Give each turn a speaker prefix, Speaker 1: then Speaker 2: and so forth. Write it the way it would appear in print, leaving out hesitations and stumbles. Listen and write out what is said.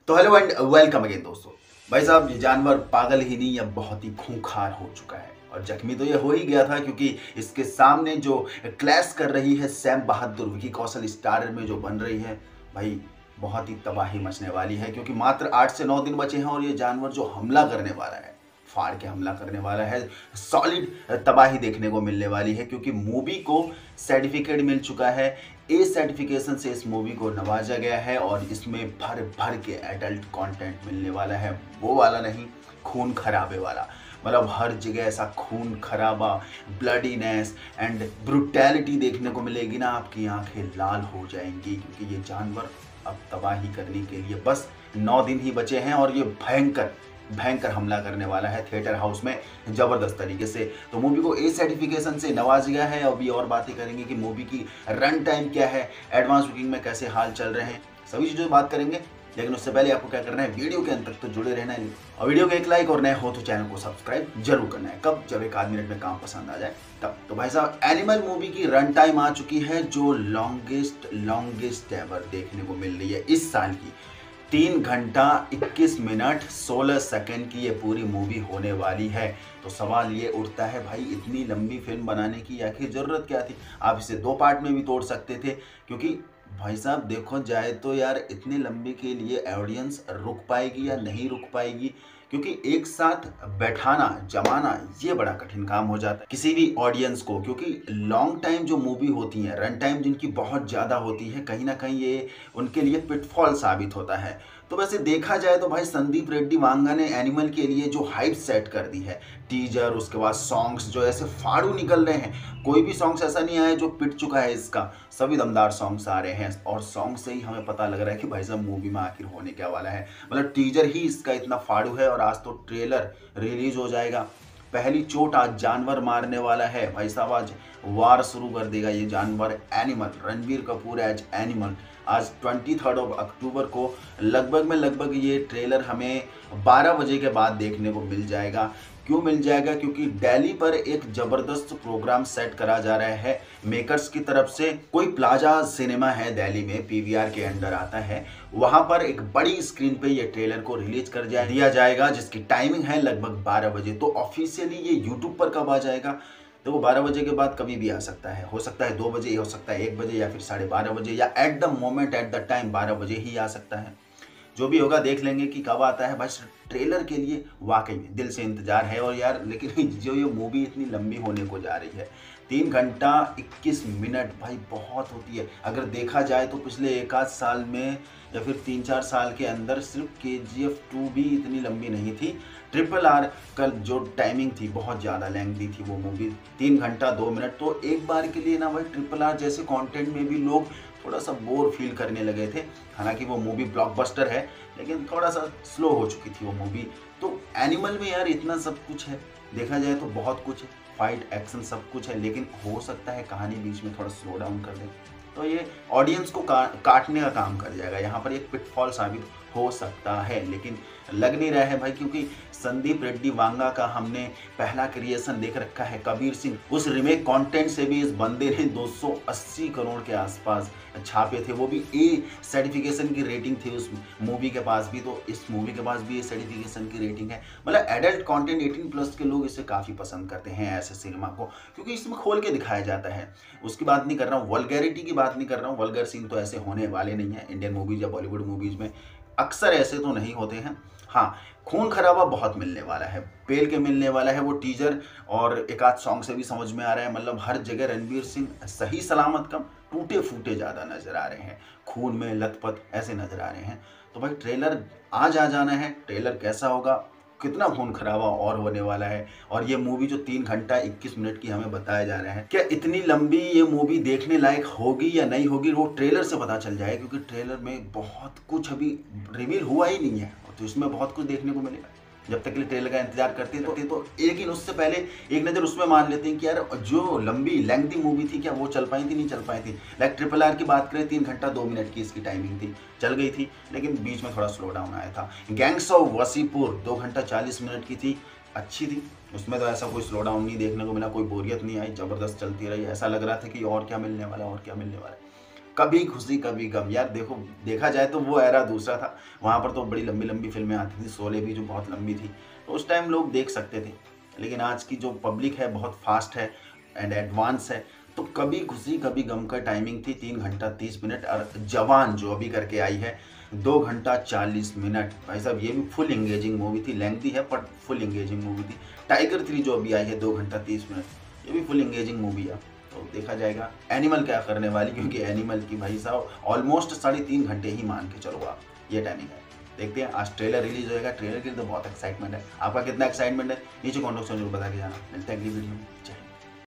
Speaker 1: तो hello and welcome again दोस्तों। भाई साहब, ये जानवर पागल ही नहीं, अब बहुत ही खूंखार हो चुका है और जख्मी तो ये हो ही गया था, क्योंकि इसके सामने जो क्लैश कर रही है सैम बहादुर, विकी कौशल स्टारर में जो बन रही है, भाई बहुत ही तबाही मचने वाली है। क्योंकि मात्र 8 से 9 दिन बचे हैं और ये जानवर जो हमला करने वाला है, फाड़ के हमला करने वाला है, सॉलिड तबाही देखने को मिलने वाली है। क्योंकि मूवी को सर्टिफिकेट मिल चुका है, ए सर्टिफिकेशन से इस मूवी को नवाजा गया है और इसमें भर भर के एडल्ट कंटेंट मिलने वाला है। वो वाला नहीं, खून खराबे वाला। मतलब हर जगह ऐसा खून खराबा, ब्लडीनेस एंड ब्रुटैलिटी देखने को मिलेगी ना, आपकी आंखें लाल हो जाएंगी। क्योंकि ये जानवर अब तबाही करने के लिए बस 9 दिन ही बचे हैं और ये भयंकर भयंकर हमला करने वाला है थिएटर हाउस में जबरदस्त तरीके से। तो मूवी को ए सर्टिफिकेशन से नवाज गया है। अभी और बातें करेंगे कि मूवी की रन टाइम क्या है, एडवांस बुकिंग में कैसे हाल चल रहे हैं, सभी चीज़ों बात करेंगे। लेकिन उससे पहले आपको क्या करना है, वीडियो के अंत तक तो जुड़े रहना है और वीडियो को एक लाइक और नए हो तो चैनल को सब्सक्राइब जरूर करना है। कब? जब एक आध मिनट में काम पसंद आ जाए तब। तो भाई साहब, एनिमल मूवी की रन टाइम आ चुकी है, जो लॉन्गेस्ट एवर देखने को मिल रही है इस साल की। 3 घंटा 21 मिनट 16 सेकंड की ये पूरी मूवी होने वाली है। तो सवाल ये उठता है, भाई इतनी लंबी फिल्म बनाने की आखिर ज़रूरत क्या थी? आप इसे 2 पार्ट में भी तोड़ सकते थे। क्योंकि भाई साहब देखो जाए तो यार, इतनी लंबी के लिए ऑडियंस रुक पाएगी या नहीं रुक पाएगी? क्योंकि एक साथ बैठाना जमाना ये बड़ा कठिन काम हो जाता है किसी भी ऑडियंस को। क्योंकि लॉन्ग टाइम जो मूवी होती है, रन टाइम जिनकी बहुत ज़्यादा होती है, कहीं ना कहीं ये उनके लिए पिटफॉल साबित होता है। तो वैसे देखा जाए तो भाई संदीप रेड्डी वांगा ने एनिमल के लिए जो हाइप सेट कर दी है, टीजर, उसके बाद सॉन्ग्स जो ऐसे फाड़ू निकल रहे हैं, कोई भी सॉन्ग्स ऐसा नहीं आया जो पिट चुका है इसका, सभी दमदार सॉन्ग्स आ रहे हैं। और सॉन्ग से ही हमें पता लग रहा है कि भाई साहब मूवी में आखिर होने क्या वाला है। मतलब टीजर ही इसका इतना फाड़ू है और आज तो ट्रेलर रिलीज हो जाएगा। पहली चोट आज जानवर मारने वाला है भाई साहब, आज वार शुरू कर देगा ये जानवर। Animal, Ranbir Kapoor as animal. आज 23 अक्टूबर को लगभग ये ट्रेलर हमें 12 बजे के बाद देखने को मिल जाएगा। क्यों मिल जाएगा? क्योंकि दिल्ली पर एक जबरदस्त प्रोग्राम सेट करा जा रहा है मेकर्स की तरफ से। कोई प्लाजा सिनेमा है दिल्ली में, पीवीआर के अंडर आता है, वहां पर एक बड़ी स्क्रीन पे ये ट्रेलर को रिलीज कर दिया जाएगा, जिसकी टाइमिंग है लगभग 12 बजे। तो ऑफिशियली ये यूट्यूब पर कब आ जाएगा? तो वो 12 बजे के बाद कभी भी आ सकता है। हो सकता है 2 बजे, हो सकता है 1 बजे, या फिर 12:30 बजे, या at the moment at the time 12 बजे ही आ सकता है। जो भी होगा देख लेंगे कि कब आता है। बस ट्रेलर के लिए वाकई में दिल से इंतजार है। और यार लेकिन जो ये मूवी इतनी लंबी होने को जा रही है, 3 घंटा 21 मिनट, भाई बहुत होती है। अगर देखा जाए तो पिछले 1 आध साल में या फिर 3-4 साल के अंदर सिर्फ KGF 2 भी इतनी लंबी नहीं थी। RRR का जो टाइमिंग थी बहुत ज़्यादा लेंथी थी वो मूवी, 3 घंटा 2 मिनट। तो एक बार के लिए ना भाई RRR जैसे कंटेंट में भी लोग थोड़ा सा बोर फील करने लगे थे। हालांकि वो मूवी ब्लॉकबस्टर है, लेकिन थोड़ा सा स्लो हो चुकी थी वो मूवी। तो एनिमल में यार इतना सब कुछ है, देखा जाए तो बहुत कुछ है, फाइट एक्शन सब कुछ है, लेकिन हो सकता है कहानी बीच में थोड़ा स्लो डाउन कर दे तो ये ऑडियंस को काटने का काम कर जाएगा। यहाँ पर एक पिटफॉल साबित हो सकता है, लेकिन लग नहीं रहा है भाई। क्योंकि संदीप रेड्डी वांगा का हमने पहला क्रिएशन देख रखा है, कबीर सिंह। उस रीमेक कंटेंट से भी इस बंदे ने 280 करोड़ के आसपास छापे थे, वो भी ए सर्टिफिकेशन की रेटिंग थी उस मूवी के पास भी। तो इस मूवी के पास भी ए सर्टिफिकेशन की रेटिंग है। मतलब एडल्ट कंटेंट 18+ के लोग इसे काफ़ी पसंद करते हैं ऐसे सिनेमा को, क्योंकि इसमें खोल के दिखाया जाता है। उसकी बात नहीं कर रहा हूँ, वल्गैरिटी की बात नहीं कर रहा हूँ। वल्गर सीन तो ऐसे होने वाले नहीं है इंडियन मूवीज या बॉलीवुड मूवीज में, अक्सर ऐसे तो नहीं होते हैं। हाँ, खून खराबा बहुत मिलने वाला है, पेल के मिलने वाला है। वो टीजर और एक आध सॉन्ग से भी समझ में आ रहा है। मतलब हर जगह रणवीर सिंह सही सलामत कम, टूटे फूटे ज़्यादा नजर आ रहे हैं, खून में लथपथ ऐसे नजर आ रहे हैं। तो भाई ट्रेलर आज आ जाना है। ट्रेलर कैसा होगा, कितना खून खराबा और होने वाला है। और ये मूवी जो 3 घंटा 21 मिनट की हमें बताया जा रहा है, क्या इतनी लंबी ये मूवी देखने लायक होगी या नहीं होगी, वो ट्रेलर से पता चल जाए। क्योंकि ट्रेलर में बहुत कुछ अभी रिवील हुआ ही नहीं है, तो इसमें बहुत कुछ देखने को मिलेगा। जब तक के लिए ट्रेलर का इंतजार करते हैं तो लेकिन उससे पहले एक नज़र उसमें मार लेते हैं कि यार जो लंबी लेंथी मूवी थी, क्या वो चल पाई थी, नहीं चल पाई थी। लाइक RRR की बात करें, 3 घंटा 2 मिनट की इसकी टाइमिंग थी, चल गई थी, लेकिन बीच में थोड़ा स्लो डाउन आया था। गैंग्स ऑफ वसीपुर 2 घंटा 40 मिनट की थी, अच्छी थी। उसमें तो ऐसा कोई स्लो डाउन नहीं देखने को मिला, कोई बोरियत नहीं आई, ज़बरदस्त चलती रही। ऐसा लग रहा था कि और क्या मिलने वाला, और क्या मिलने वाला। कभी खुशी कभी गम, यार देखो देखा जाए तो वो एरा दूसरा था, वहाँ पर तो बड़ी लंबी लंबी फिल्में आती थी, शोले भी जो बहुत लंबी थी, तो उस टाइम लोग देख सकते थे। लेकिन आज की जो पब्लिक है बहुत फास्ट है एंड एडवांस है, तो कभी खुशी कभी गम का टाइमिंग थी 3 घंटा 30 मिनट, और जवान जो अभी करके आई है 2 घंटा 40 मिनट। भाई साहब ये भी फुल इंगेजिंग मूवी थी, लेंथी है बट फुल इंगेजिंग मूवी थी। टाइगर 3 जो अभी आई है 2 घंटा 30 मिनट, ये भी फुल इंगेजिंग मूवी है। तो देखा जाएगा एनिमल क्या करने वाली, क्योंकि एनिमल की भाई साहब ऑलमोस्ट 3.5 घंटे ही मान के चलो आप, ये टाइमिंग है। देखते हैं आज ट्रेलर रिलीज होएगा, ट्रेलर के लिए तो बहुत एक्साइटमेंट है। आपका कितना एक्साइटमेंट है नीचे कॉन्टेक्ट में जरूर बता के जाना। मिलते हैं अगली वीडियो में।